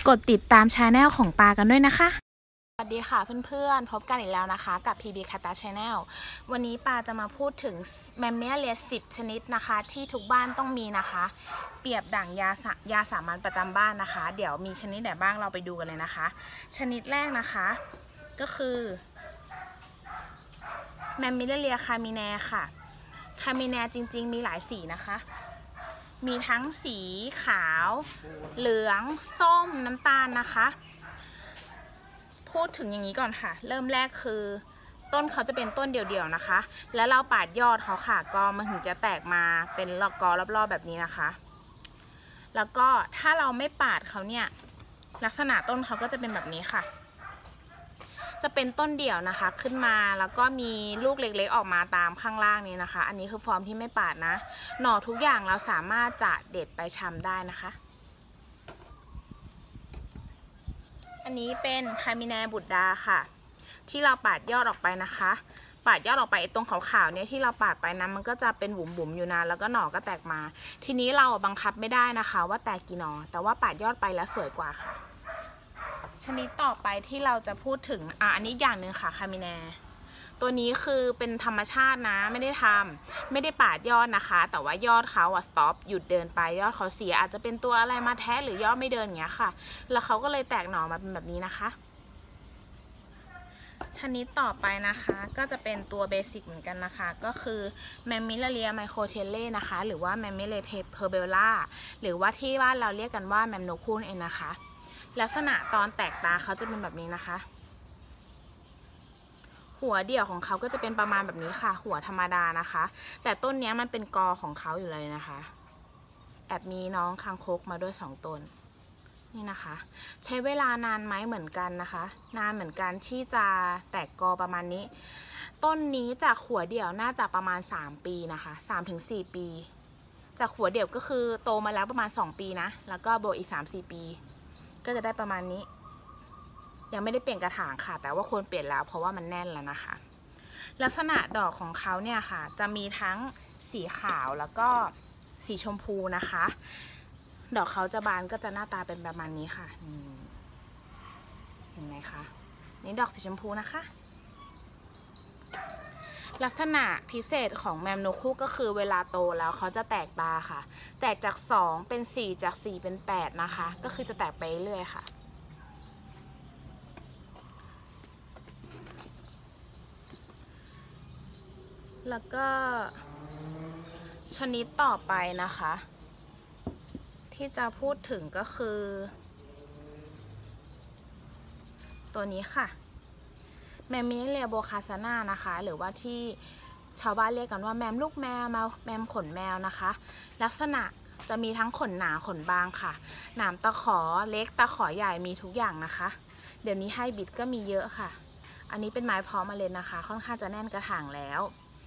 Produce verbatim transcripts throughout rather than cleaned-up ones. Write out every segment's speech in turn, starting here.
กดติดตามชาแนลของปากันด้วยนะคะสวัสดีค่ะเพื่อนๆพบกันอีกแล้วนะคะกับ พี บี Kata Channel วันนี้ปาจะมาพูดถึงแมมเมียเลียสิบชนิดนะคะที่ทุกบ้านต้องมีนะคะเปรียบดั่งยายาสามัญประจำบ้านนะคะเดี๋ยวมีชนิดไหนบ้างเราไปดูกันเลยนะคะชนิดแรกนะคะก็คือแมมเมียเลียคามิแนค่ะคามิแนจริงๆมีหลายสีนะคะมีทั้งสีขาวเหลืองส้มน้ำตาลนะคะพูดถึงอย่างนี้ก่อนค่ะเริ่มแรกคือต้นเขาจะเป็นต้นเดี่ยวๆนะคะแล้วเราปาดยอดเขาค่ะก็มันถึงจะแตกมาเป็นลอกกอรอบๆแบบนี้นะคะแล้วก็ถ้าเราไม่ปาดเขาเนี่ยลักษณะต้นเขาก็จะเป็นแบบนี้ค่ะจะเป็นต้นเดี่ยวนะคะขึ้นมาแล้วก็มีลูกเล็กๆออกมาตามข้างล่างนี้นะคะอันนี้คือฟอร์มที่ไม่ปาดนะหน่อทุกอย่างเราสามารถจะเด็ดไปชำได้นะคะอันนี้เป็นคามิแนบุตดาค่ะที่เราปาดยอดออกไปนะคะปาดยอดออกไปตรงขาวๆเนี่ยที่เราปาดไปนะมันก็จะเป็นบุ๋มๆอยู่นะแล้วก็หน่อก็แตกมาทีนี้เราบังคับไม่ได้นะคะว่าแตกกี่หน่อแต่ว่าปาดยอดไปแล้วสวยกว่าค่ะชนิดต่อไปที่เราจะพูดถึงอ่ะอันนี้อย่างหนึ่งค่ะคามิแนตัวนี้คือเป็นธรรมชาตินะไม่ได้ทำไม่ได้ปาดยอดนะคะแต่ว่ายอดเขาอะสต็อปหยุดเดินไปยอดเขาเสียอาจจะเป็นตัวอะไรมาแทะหรือยอดไม่เดินอย่างเงี้ยค่ะแล้วเขาก็เลยแตกหน่อมาเป็นแบบนี้นะคะชนิดต่อไปนะคะก็จะเป็นตัวเบสิกเหมือนกันนะคะก็คือแมมมิลเลียไมโครเชลเล่นะคะหรือว่าแมมมิเลเพอร์เบลล่าหรือว่าที่บ้านเราเรียกกันว่าแมมโนคูนเองนะคะลักษณะตอนแตกตาเขาจะเป็นแบบนี้นะคะหัวเดี่ยวของเขาก็จะเป็นประมาณแบบนี้ค่ะหัวธรรมดานะคะแต่ต้นนี้มันเป็นกอของเขาอยู่เลยนะคะแอบมีน้องคางคกมาด้วยสองต้นนี่นะคะใช้เวลานานไหมเหมือนกันนะคะนานเหมือนกันที่จะแตกกอประมาณนี้ต้นนี้จากหัวเดี่ยวน่าจะประมาณสามปีนะคะ สามถึงสี่ ปีจากหัวเดี่ยวก็คือโตมาแล้วประมาณสองปีนะแล้วก็โบอีก สามถึงสี่ ปีก็จะได้ประมาณนี้ยังไม่ได้เปลี่ยนกระถางค่ะแต่ว่าควรเปลี่ยนแล้วเพราะว่ามันแน่นแล้วนะคะลักษณะดอกของเขาเนี่ยค่ะจะมีทั้งสีขาวแล้วก็สีชมพูนะคะดอกเขาจะบานก็จะหน้าตาเป็นประมาณนี้ค่ะเห็นไหมคะนี่ดอกสีชมพูนะคะลักษณะพิเศษของแมมโนคุก็คือเวลาโตแล้วเขาจะแตกตาค่ะแตกจากสองเป็นสี่จากสี่เป็นแปดนะคะก็คือจะแตกไปเรื่อยค่ะแล้วก็ชนิดต่อไปนะคะที่จะพูดถึงก็คือตัวนี้ค่ะแมมมิเลียโบคาซาน่านะคะหรือว่าที่ชาวบ้านเรียกกันว่าแมมลูกแมวแมมขนแมวนะคะลักษณะจะมีทั้งขนหนาขนบางค่ะหนามตะขอเล็กตะขอใหญ่มีทุกอย่างนะคะเดี๋ยวนี้ไฮบริดก็มีเยอะค่ะอันนี้เป็นไม้เพาะเมล็ดนะคะค่อนข้างจะแน่นกระถางแล้ว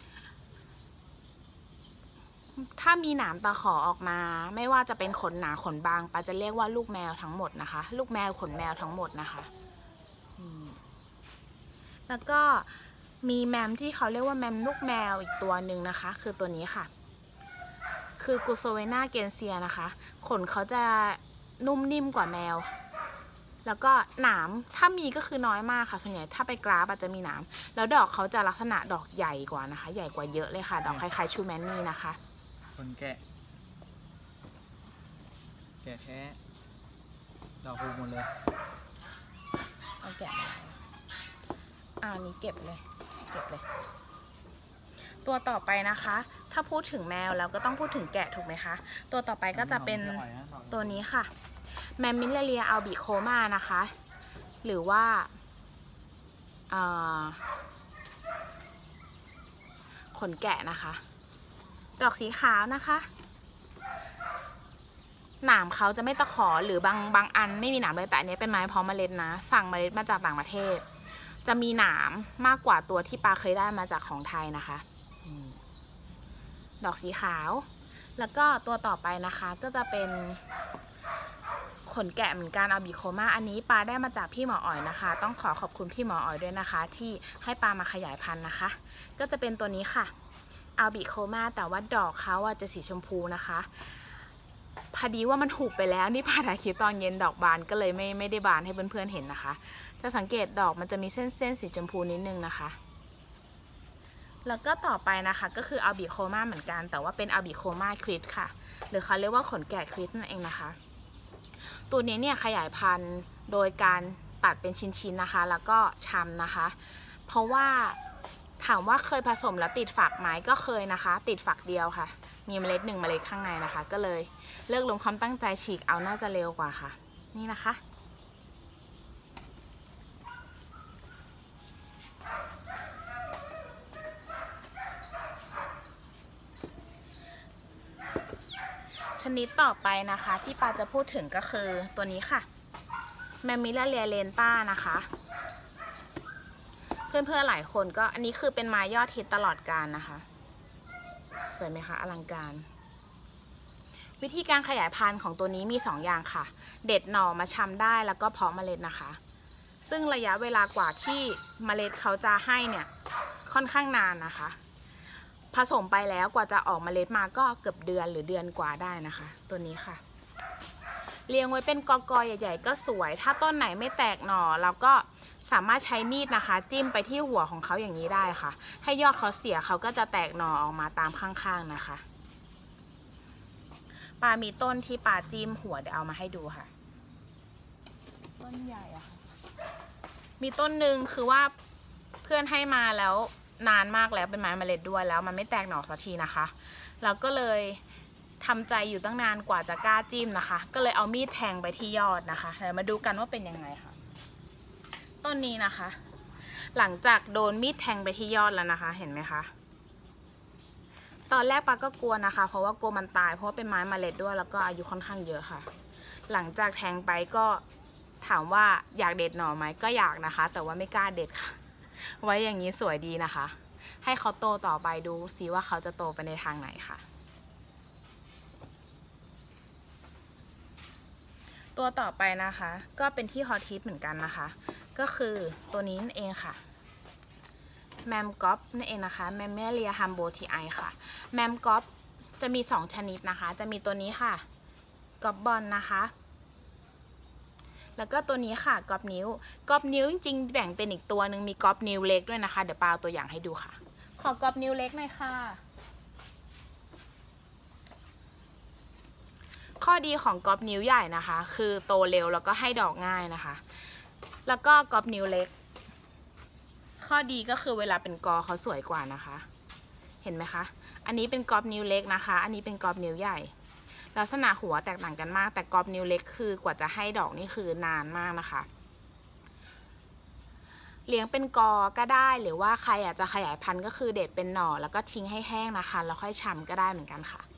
ถ้ามีหนามตะขอออกมาไม่ว่าจะเป็นขนหนาขนบางปาจะเรียกว่าลูกแมวทั้งหมดนะคะลูกแมวขนแมวทั้งหมดนะคะแล้วก็มีแมมที่เขาเรียกว่าแมมลูกแมวอีกตัวหนึ่งนะคะคือตัวนี้ค่ะคือกูโซเวนาเกนเซียนะคะขนเขาจะนุ่มนิ่มกว่าแมวแล้วก็หนามถ้ามีก็คือน้อยมากค่ะส่วนใหญ่ถ้าไปกราฟอาจจะมีหนามแล้วดอกเขาจะลักษณะดอกใหญ่กว่านะคะใหญ่กว่าเยอะเลยค่ะดอกคล้ายๆชูแมนนี่นะคะคนแกะแกะแท้ดอกหูหมดเลยเอาแกะมาอ่านี้เก็บเลยเก็บเลยตัวต่อไปนะคะถ้าพูดถึงแมวแล้วก็ต้องพูดถึงแกะถูกไหมคะตัวต่อไปก็จะเป็นตัวนี้ค่ะแมมมิลเลียอัลบิโคมานะคะหรือว่าขนแกะนะคะดอกสีขาวนะคะหนามเขาจะไม่ตะขอหรือบางบางอันไม่มีหนามเลยแต่อันนี้เป็นไม้เพาะเมล็ดนะสั่งเมล็ดมาจากต่างประเทศจะมีหนามมากกว่าตัวที่ปาเคยได้มาจากของไทยนะคะดอกสีขาวแล้วก็ตัวต่อไปนะคะก็จะเป็นขนแกะเหมือนกันอัลบิโคมาอันนี้ปาได้มาจากพี่หมออ๋อยนะคะต้องขอขอบคุณพี่หมออ๋อยด้วยนะคะที่ให้ปามาขยายพันธุ์นะคะก็จะเป็นตัวนี้ค่ะอัลบิโคมาแต่ว่าดอกเขาจะสีชมพูนะคะพอดีว่ามันหุบไปแล้วนี่ปาถ่ายคลิปตอนเย็นดอกบานก็เลยไม่ไม่ได้บานให้เพื่อนๆเห็นนะคะจะสังเกตดอกมันจะมีเส้นๆสีชมพูนิดนึงนะคะแล้วก็ต่อไปนะคะก็คืออัลบิโคมาเหมือนกันแต่ว่าเป็นอัลบิโคมาคริสค่ะหรือเขาเรียกว่าขนแกะคริสนั่นเองนะคะตัวนี้เนี่ยขยายพันธุ์โดยการตัดเป็นชิ้นๆนะคะแล้วก็ชำนะคะเพราะว่าถามว่าเคยผสมแล้วติดฝักไหมก็เคยนะคะติดฝักเดียวค่ะมีเมล็ดหนึ่งเมล็ดข้างในนะคะก็เลยเลิกลงความตั้งใจฉีกเอาน่าจะเร็วกว่าค่ะนี่นะคะชนิดต่อไปนะคะที่ปาจะพูดถึงก็คือตัวนี้ค่ะแมมมิลาเรียเลนต้านะคะเพื่อนๆหลายคนก็อันนี้คือเป็นไม้ยอดฮิตตลอดกาลนะคะสวยไหมคะอลังการวิธีการขยายพันธุ์ของตัวนี้มีสองอย่างค่ะเด็ดหน่อมาชำได้แล้วก็เพาะเมล็ดนะคะซึ่งระยะเวลากว่าที่เมล็ดเขาจะให้เนี่ยค่อนข้างนานนะคะผสมไปแล้วกว่าจะออกเมล็ดมาก็เกือบเดือนหรือเดือนกว่าได้นะคะตัวนี้ค่ะเรียงไว้เป็นกอกๆใหญ่ๆก็สวยถ้าต้นไหนไม่แตกหน่อเราก็สามารถใช้มีดนะคะจิ้มไปที่หัวของเขาอย่างนี้ได้ค่ะให้ยอดเขาเสียเขาก็จะแตกหน่อออกมาตามข้างๆนะคะปามีต้นที่ปาจิ้มหัวเดี๋ยวเอามาให้ดูค่ะต้นใหญ่อะค่ะมีต้นหนึ่งคือว่าเพื่อนให้มาแล้วนานมากแล้วเป็นไม้เมล็ดด้วยแล้วมันไม่แตกหน่อสักทีนะคะเราก็เลยทำใจอยู่ตั้งนานกว่าจะกล้าจิ้มนะคะก็เลยเอามีดแทงไปที่ยอดนะคะเดี๋ยวมาดูกันว่าเป็นยังไงค่ะต้นนี้นะคะหลังจากโดนมีดแทงไปที่ยอดแล้วนะคะเห็นไหมคะตอนแรกปาก็กลัวนะคะเพราะว่ากลัวมันตายเพราะว่าเป็นไม้เมล็ดด้วยแล้วก็อายุค่อนข้างเยอะค่ะหลังจากแทงไปก็ถามว่าอยากเด็ดหน่อไหมก็อยากนะคะแต่ว่าไม่กล้าเด็ดค่ะไว้อย่างนี้สวยดีนะคะให้เขาโตต่อไปดูซิว่าเขาจะโตไปในทางไหนค่ะตัวต่อไปนะคะก็เป็นที่ฮอตฮิตเหมือนกันนะคะก็คือตัวนี้นั่นเองค่ะแมมก๊อปนั่นเองนะคะแมมเมเลียฮัมโบทีไอค่ะแมมก๊อปจะมีสองชนิดนะคะจะมีตัวนี้ค่ะก๊อปบอลนะคะแล้วก็ตัวนี้ค่ะก๊อปนิ้วก๊อปนิ้วจริงๆแบ่งเป็นอีกตัวหนึ่งมีก๊อปนิ้วเล็กด้วยนะคะเดี๋ยวปาเอาตัวอย่างให้ดูค่ะขอก๊อปนิ้วเล็กหน่อยค่ะข้อดีของก๊อปนิ้วใหญ่นะคะคือโตเร็วแล้วก็ให้ดอกง่ายนะคะแล้วก็ก๊อปนิ้วเล็กข้อดีก็คือเวลาเป็นกอเขาสวยกว่านะคะเห็นไหมคะอันนี้เป็นก๊อปนิ้วเล็กนะคะอันนี้เป็นก๊อปนิ้วใหญ่ลักษณะหัวแตกต่างกันมากแต่ก๊อปนิ้วเล็กคือกว่าจะให้ดอกนี่คือนานมากนะคะเลี้ยงเป็นกอก็ได้หรือว่าใครอยากจะขยายพันธุ์ก็คือเด็ดเป็นหน่อแล้วก็ทิ้งให้แห้งนะคะแล้วค่อยชำก็ได้เหมือนกันค่ะ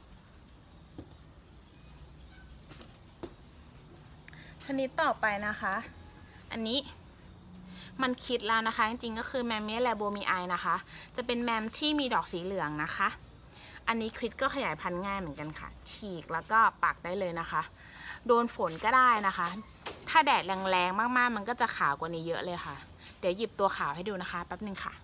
ชนิดต่อไปนะคะอันนี้มันคิดแล้วนะคะจริงๆก็คือแมมเมลแลโบมีไอนะคะจะเป็นแมมที่มีดอกสีเหลืองนะคะอันนี้คริสก็ขยายพันธุ์ง่ายเหมือนกันค่ะฉีกแล้วก็ปักได้เลยนะคะโดนฝนก็ได้นะคะถ้าแดดแรงๆมากๆมันก็จะขาวกว่านี้เยอะเลยค่ะเดี๋ยวหยิบตัวขาวให้ดูนะคะแป๊บนึงค่ะ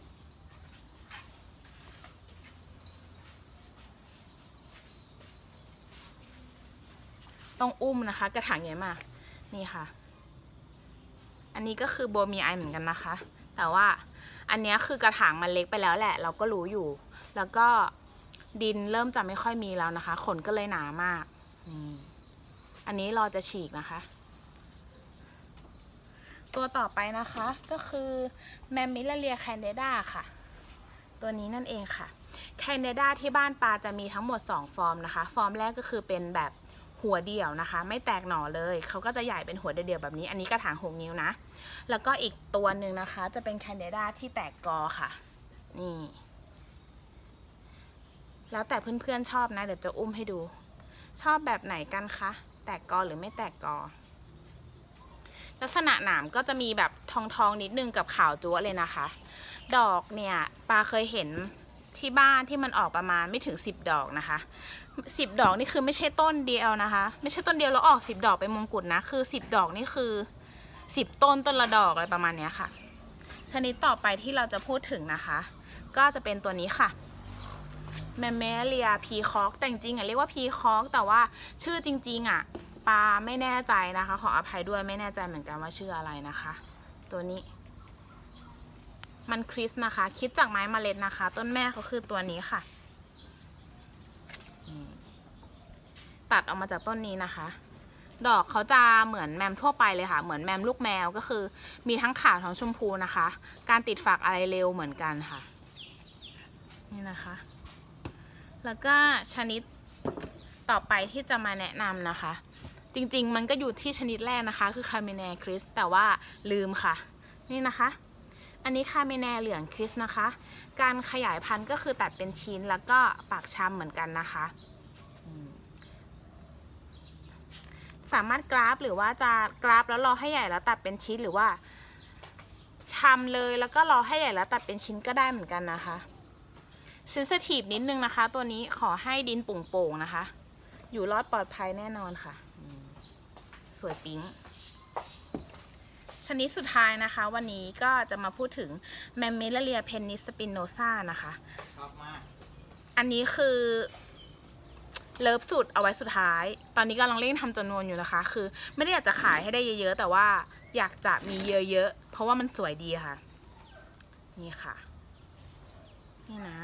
ต้องอุ้มนะคะกระถางใหญ่มากนี่ค่ะอันนี้ก็คือโบมีไอเหมือนกันนะคะแต่ว่าอันนี้คือกระถางมันเล็กไปแล้วแหละเราก็รู้อยู่แล้วก็ดินเริ่มจะไม่ค่อยมีแล้วนะคะขนก็เลยหนามากอันนี้รอจะฉีกนะคะตัวต่อไปนะคะก็คือแมมมิลาเรียแคนเดดาค่ะตัวนี้นั่นเองค่ะแคนเดดาที่บ้านปาจะมีทั้งหมดสองฟอร์มนะคะฟอร์มแรกก็คือเป็นแบบหัวเดี่ยวนะคะไม่แตกหน่อเลยเขาก็จะใหญ่เป็นหัวเดี่ยวแบบนี้อันนี้กระถางหกนิ้วนะแล้วก็อีกตัวหนึ่งนะคะจะเป็นแคนเดดาที่แตกกอค่ะนี่แล้วแต่เพื่อนๆชอบนะเดี๋ยวจะอุ้มให้ดูชอบแบบไหนกันคะแตกกอหรือไม่แตกกอลักษณะหนามก็จะมีแบบทองทองนิดนึงกับขาวจั๊วเลยนะคะดอกเนี่ยปาเคยเห็นที่บ้านที่มันออกประมาณไม่ถึงสิบดอกนะคะสิบดอกนี่คือไม่ใช่ต้นเดียวนะคะไม่ใช่ต้นเดียวแล้วออกสิบดอกเป็นมงกุฎนะคือสิบดอกนี่คือสิบต้นต้นละดอกอะไรประมาณนี้ค่ะชนิดต่อไปที่เราจะพูดถึงนะคะก็จะเป็นตัวนี้ค่ะแมมเมเลียพีคอกแต่จริงๆอ่ะเรียกว่าพีคอกแต่ว่าชื่อจริงๆอ่ะปาไม่แน่ใจนะคะขออภัยด้วยไม่แน่ใจเหมือนกันว่าชื่ออะไรนะคะ ตัวนี้มันคริสนะคะคิดจากไม้เมล็ดนะคะต้นแม่เขาคือตัวนี้ค่ะตัดออกมาจากต้นนี้นะคะดอกเขาจะเหมือนแมมทั่วไปเลยค่ะเหมือนแมมลูกแมวก็คือมีทั้งขาวทั้งชมพูนะคะการติดฝักอะไรเร็วเหมือนกันค่ะนี่นะคะแล้วก็ชนิดต่อไปที่จะมาแนะนำนะคะจริงๆมันก็อยู่ที่ชนิดแรกนะคะคือคาเมเนคริสแต่ว่าลืมค่ะนี่นะคะอันนี้คาเมเนเหลืองคริสนะคะการขยายพันธุ์ก็คือตัดเป็นชิ้นแล้วก็ปากช้ำเหมือนกันนะคะสามารถกราฟหรือว่าจะกราฟแล้วรอให้ใหญ่แล้วตัดเป็นชิ้นหรือว่าชำเลยแล้วก็รอให้ใหญ่แล้วตัดเป็นชิ้นก็ได้เหมือนกันนะคะเซนซิทีฟนิดนึงนะคะตัวนี้ขอให้ดินโป่งๆนะคะอยู่รอดปลอดภัยแน่นอนค่ะสวยปิ๊งชนิดสุดท้ายนะคะวันนี้ก็จะมาพูดถึงแมมเมลเลียเพนนิสปิโนซานะคะชอบมากอันนี้คือเลิฟสุดเอาไว้สุดท้ายตอนนี้กำลังเร่งทำจำนวนอยู่นะคะคือไม่ได้อยากจะขายให้ได้เยอะๆแต่ว่าอยากจะมีเยอะๆเพราะว่ามันสวยดีค่ะนี่ค่ะนี่นะ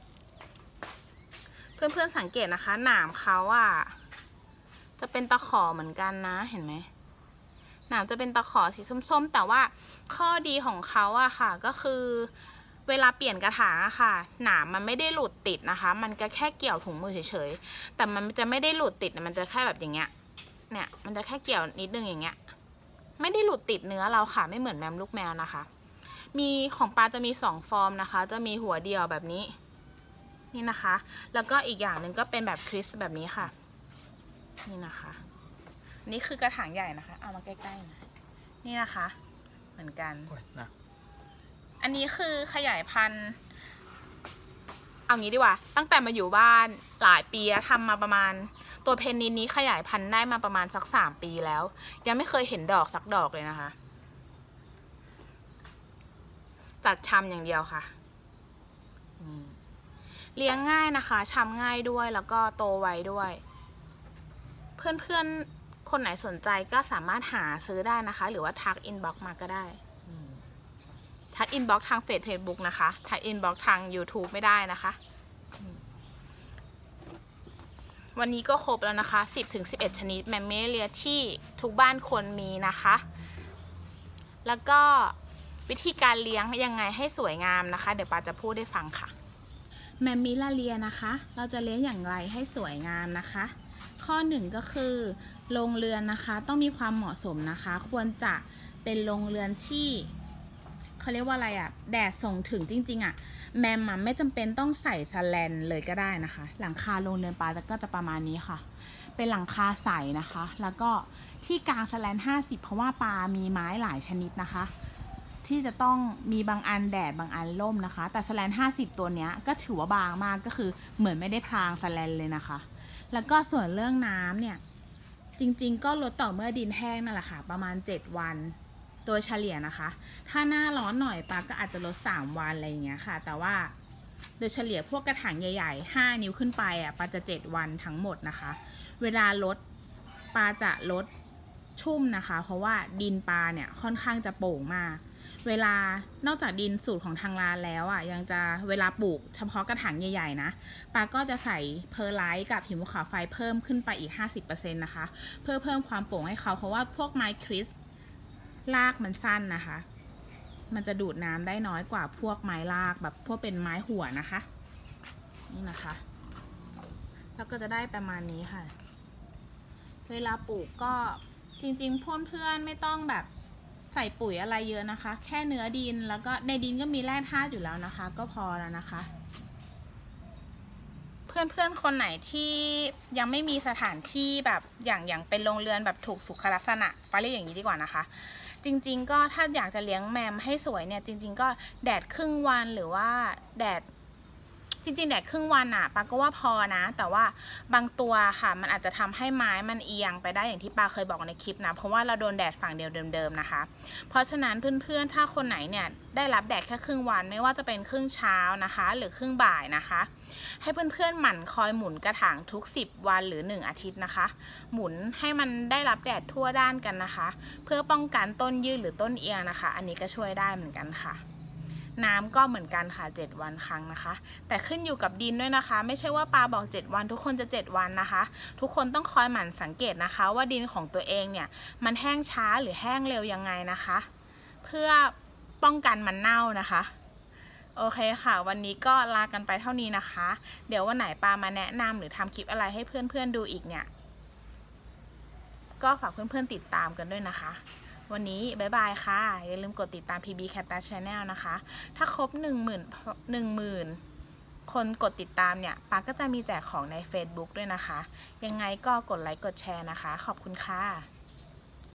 เพื่อนๆสังเกตนะคะหนามเขาอ่ะจะเป็นตะขอเหมือนกันนะเห็นไหมหนามจะเป็นตะขอสีส้มๆแต่ว่าข้อดีของเขาอะค่ะก็คือเวลาเปลี่ยนกระถางอะค่ะหนามมันไม่ได้หลุดติดนะคะมันก็แค่เกี่ยวถุงมือเฉยๆแต่มันจะไม่ได้หลุดติดมันจะแค่แบบอย่างเงี้ยเนี่ยมันจะแค่เกี่ยวนิดนึงอย่างเงี้ยไม่ได้หลุดติดเนื้อเราค่ะไม่เหมือนแมมลูกแมวนะคะมีของปลาจะมีสองฟอร์มนะคะจะมีหัวเดียวแบบนี้นี่นะคะแล้วก็อีกอย่างหนึ่งก็เป็นแบบคริสแบบนี้ค่ะนี่นะคะนี่คือกระถางใหญ่นะคะเอามาใกล้ๆนะนี่นะคะเหมือนกันนะอันนี้คือขยายพันธุ์เอางี้ดีกว่าตั้งแต่มาอยู่บ้านหลายปีทำมาประมาณตัวเพนนินนี้ขยายพันธุ์ได้มาประมาณสักสามปีแล้วยังไม่เคยเห็นดอกสักดอกเลยนะคะตัดชำอย่างเดียวค่ะเลี้ยงง่ายนะคะชำง่ายด้วยแล้วก็โตไวด้วยเพื่อนๆคนไหนสนใจก็สามารถหาซื้อได้นะคะหรือว่าทักอินบ็อกซ์มาก็ได้ทักอินบ็อกซ์ทางเฟซเฟซบุ๊กนะคะทักอินบ็อกซ์ทาง ยูทูบ ไม่ได้นะคะวันนี้ก็ครบแล้วนะคะ สิบถึงสิบเอ็ด ชนิดแมมเมเลียที่ทุกบ้านควรมีนะคะแล้วก็วิธีการเลี้ยงยังไงให้สวยงามนะคะเดี๋ยวปาจะพูดให้ฟังค่ะแมมมิลเลียนะคะเราจะเลี้ยงอย่างไรให้สวยงามนะคะข้อหนึ่งก็คือโรงเรือนนะคะต้องมีความเหมาะสมนะคะควรจะเป็นโรงเรือนที่เขาเรียกว่าอะไรอะแดดส่งถึงจริงๆอะแมมมันไม่จำเป็นต้องใส่สแลนเลยก็ได้นะคะหลังคาโรงเรือนปลาก็จะประมาณนี้ค่ะเป็นหลังคาใสนะคะแล้วก็ที่กลางสแลนห้าสิบเพราะว่าปลามีไม้หลายชนิดนะคะที่จะต้องมีบางอันแดดบางอันร่มนะคะแต่สแลนห้าสิบตัวเนี้ยก็ถือว่าบางมากก็คือเหมือนไม่ได้พรางสแลนเลยนะคะแล้วก็ส่วนเรื่องน้ำเนี่ยจริงๆก็ลดต่อเมื่อดินแห้งนั่นแหละค่ะประมาณเจ็ดวันโดยเฉลี่ยนะคะถ้าหน้าร้อนหน่อยปลาก็อาจจะลดสามวันอะไรอย่างเงี้ยค่ะแต่ว่าโดยเฉลี่ยพวกกระถางใหญ่ๆห้านิ้วขึ้นไปอ่ะปลาจะเจ็ดวันทั้งหมดนะคะเวลาลดปลาจะลดชุ่มนะคะเพราะว่าดินปลาเนี่ยค่อนข้างจะโป่งมากเวลานอกจากดินสูตรของทางร้านแล้วอ่ะยังจะเวลาปลูกเฉพาะกระถางใหญ่ๆนะปาก็จะใส่เพอร์ไลท์กับหินภูเขาไฟเพิ่มขึ้นไปอีก ห้าสิบเปอร์เซ็นต์ นะคะเพื่อเพิ่มความโป่งให้เขาเพราะว่าพวกไม้คริสรากมันสั้นนะคะมันจะดูดน้ำได้น้อยกว่าพวกไม้รากแบบพวกเป็นไม้หัวนะคะนี่นะคะแล้วก็จะได้ประมาณนี้ค่ะเวลาปลูกก็จริงๆเพื่อนๆไม่ต้องแบบใส่ปุ๋ยอะไรเยอะนะคะแค่เนื้อดินแล้วก็ในดินก็มีแร่ธาตุอยู่แล้วนะคะก็พอแล้วนะคะเพื่อนๆคนไหนที่ยังไม่มีสถานที่แบบอย่างอย่างเป็นโรงเรือนแบบถูกสุขลักษณะไปเรียกอย่างนี้ดีกว่านะคะจริงๆก็ถ้าอยากจะเลี้ยงแมมให้สวยเนี่ยจริงๆก็แดดครึ่งวันหรือว่าแดดจริงๆแดดครึ่งวันอะปาก็ว่าพอนะแต่ว่าบางตัวค่ะมันอาจจะทำให้ไม้มันเอียงไปได้อย่างที่ปาเคยบอกในคลิปนะเพราะว่าเราโดนแดดฝั่งเดียวเดิมๆนะคะเพราะฉะนั้นเพื่อนๆถ้าคนไหนเนี่ยได้รับแดดแค่ครึ่งวันไม่ว่าจะเป็นครึ่งเช้านะคะหรือครึ่งบ่ายนะคะให้เพื่อนๆหมั่นคอยหมุนกระถางทุกสิบวันหรือหนึ่งอาทิตย์นะคะหมุนให้มันได้รับแดดทั่วด้านกันนะคะเพื่อป้องกันต้นยืดหรือต้นเอียงนะคะอันนี้ก็ช่วยได้เหมือนกันค่ะน้ำก็เหมือนกันค่ะเจ็ดวันครั้งนะคะแต่ขึ้นอยู่กับดินด้วยนะคะไม่ใช่ว่าปาบอกเจ็ดวันทุกคนจะเจ็ดวันนะคะทุกคนต้องคอยหมั่นสังเกตนะคะว่าดินของตัวเองเนี่ยมันแห้งช้าหรือแห้งเร็วยังไงนะคะเพื่อป้องกันมันเน่านะคะโอเคค่ะวันนี้ก็ลากันไปเท่านี้นะคะเดี๋ยววันไหนปามาแนะนำหรือทำคลิปอะไรให้เพื่อนๆดูอีกเนี่ยก็ฝากเพื่อนๆติดตามกันด้วยนะคะวันนี้บ๊ายบายค่ะอย่าลืมกดติดตาม พี บี Cactus Channel นะคะถ้าครบหนึ่งหมื่นหนึ่งหมื่นคนกดติดตามเนี่ยปาก็จะมีแจกของใน Facebook ด้วยนะคะยังไงก็กดไลค์กดแชร์นะคะขอบคุณค่ะ